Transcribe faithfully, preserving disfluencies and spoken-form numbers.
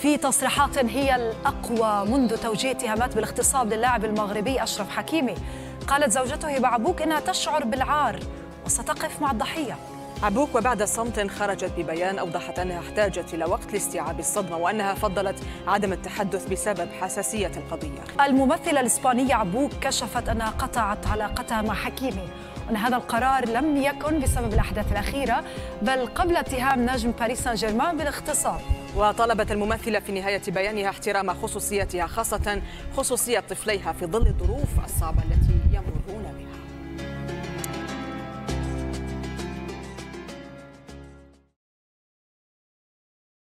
في تصريحات هي الأقوى منذ توجيه اتهامات بالاغتصاب للاعب المغربي أشرف حكيمي. قالت زوجته هبة عبوك إنها تشعر بالعار وستقف مع الضحية. عبوك وبعد صمت خرجت ببيان أوضحت أنها احتاجت إلى وقت لاستيعاب الصدمة وأنها فضلت عدم التحدث بسبب حساسية القضية. الممثلة الإسبانية عبوك كشفت أنها قطعت علاقتها مع حكيمي وأن هذا القرار لم يكن بسبب الأحداث الأخيرة بل قبل اتهام نجم باريس سان جيرمان بالاغتصاب. وطلبت الممثلة في نهاية بيانها احترام خصوصيتها خاصة خصوصية طفليها في ظل الظروف الصعبة التي يمرون بها.